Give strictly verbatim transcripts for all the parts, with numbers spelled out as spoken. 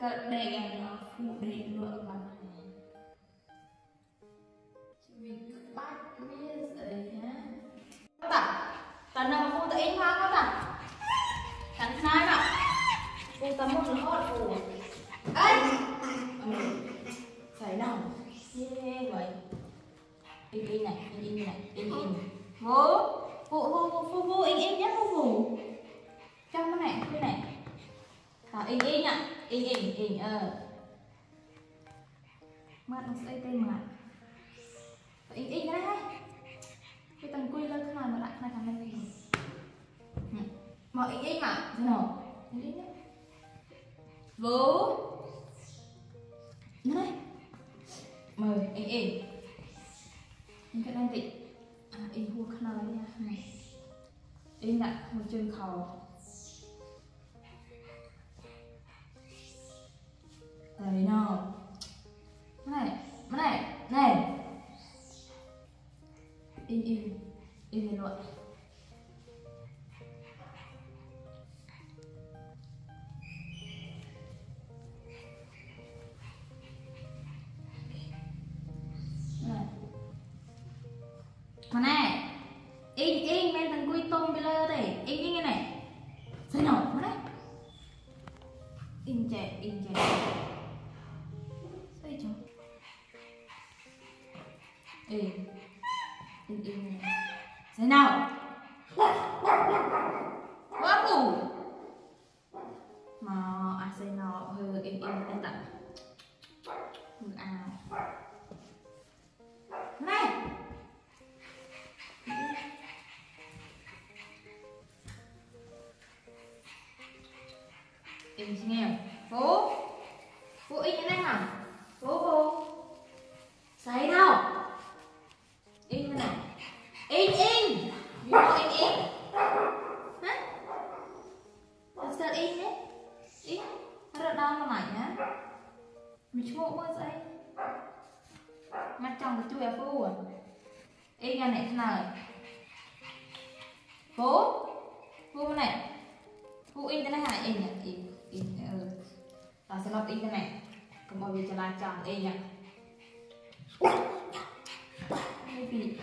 Cận đề nó phụ đề lượng bằng vì bắt biết rồi nhá. Bạn tần nào phụ tự in hoa các bạn. Thằng sai bạn. Phụ tầm một lần hốt phụ. Ê. Phải nào. Như vậy. In in này, in in này, in in. Vô. Phụ phụ phụ phụ phụ in in nhé phụ phụ. Trong cái này, cái này. Đó, in in ạ. In in in ờ. Mặt nó sẽ tên mặt. In in cái này. Cái tầng quy lên cái này mà lại này thằng này. Mọi in in mà. Thế nào? In in nhé. Vô. Này. Mời in in. In cái đang tị. À, in hua cái này nha. Này. In lại một chân khẩu. Đấy nào. Này, này, này. In in, in lên luôn. Này. Mà này. In in men thằng quy tôm bây giờ đây. In in cái này. Sao nào, mà này. In trẻ, in trẻ. Sao chứ? Ê. In in. Sao nào? Quá ngủ. Mà à Seynob hơi in in tên tặng. Mừng à. Này. In xin nghe. Bố. Bố in cái này hả? Bố bố. Sấy đâu? In cái này. In in. You know in in. Hả? Làm sao in đấy? In. Nó được đau mà mày nhá. Mình chú mộ dậy. Mắt trong cái chui à phu à. In cái này thế nào? Bố. Bố cái này. Bố in cái này hả? In nhỉ? In. In. Ừ. Đó sẽ lọc in cái này. Còn mọi việc cho là chồng in nhỉ? Maybe.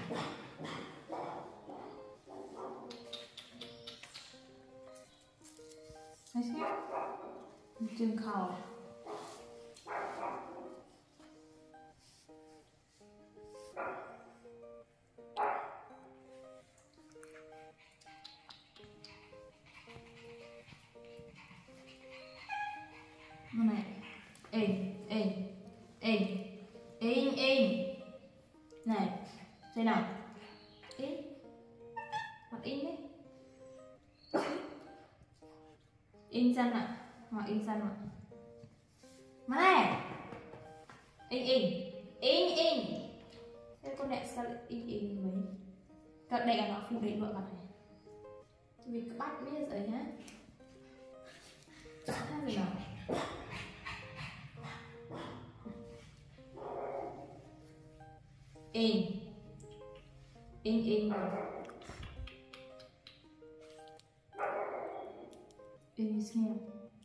Thấy chưa? Chân khẩu. Này. In, in, in, in, in. Này, đây nào. In. Mặt in đấy. In chân ạ. Hoặc in chân ạ. Mà này. In, in, in, in. Thế con này sao lại in, in mấy. Cận đây là nó phụ định loại mặt này. Vì các bác biết rồi nhá. Sao rồi nào. In. In in. In his hand.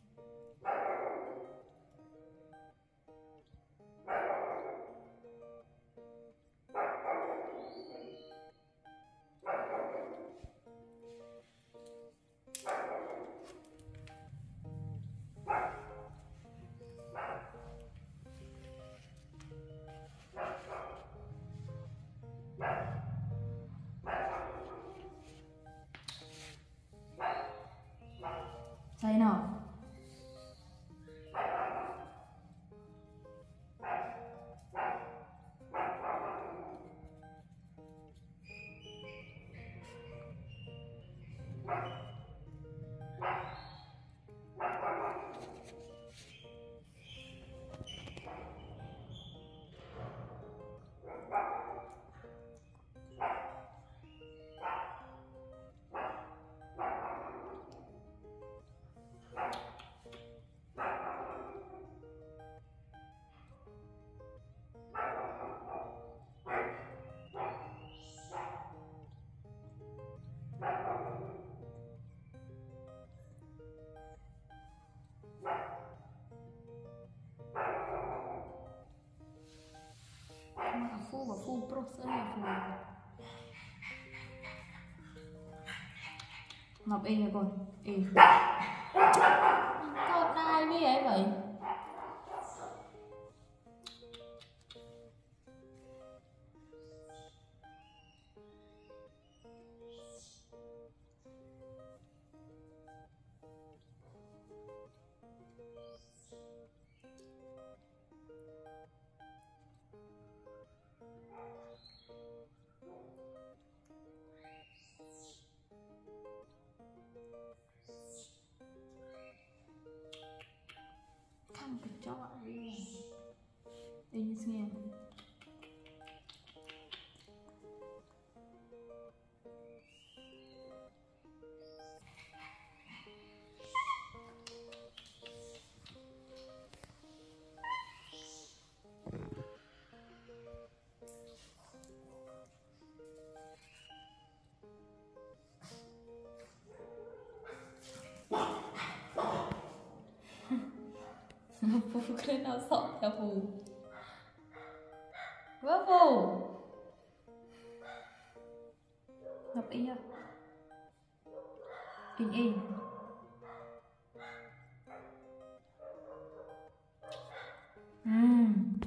Seynob. Ngọc in rồi con. In. Con ai với ấy vậy? Không được cho bạn đi. In nghe. Phù cái nào sợ theo Phù. Vỡ Phù. Ngọc in chưa? In in. Ừm.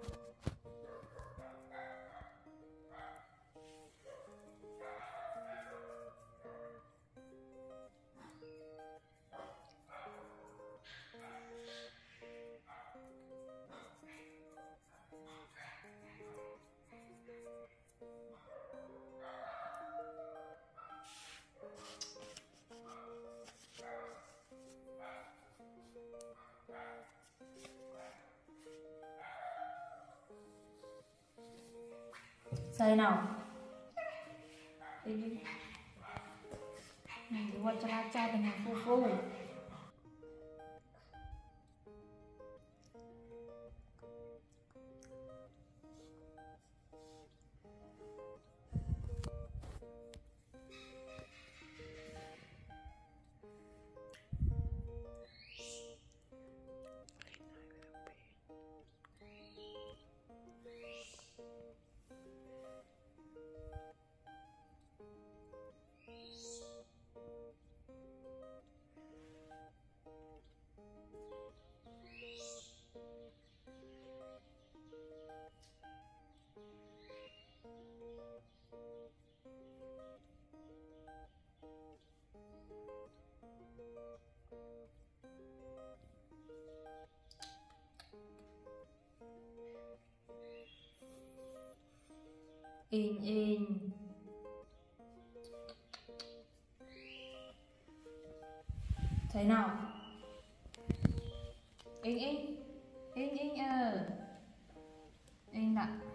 Seynow. Ini. Nih, buat celacah dengan fufu. In in. Thấy nào? In in. In in ờ. In lại.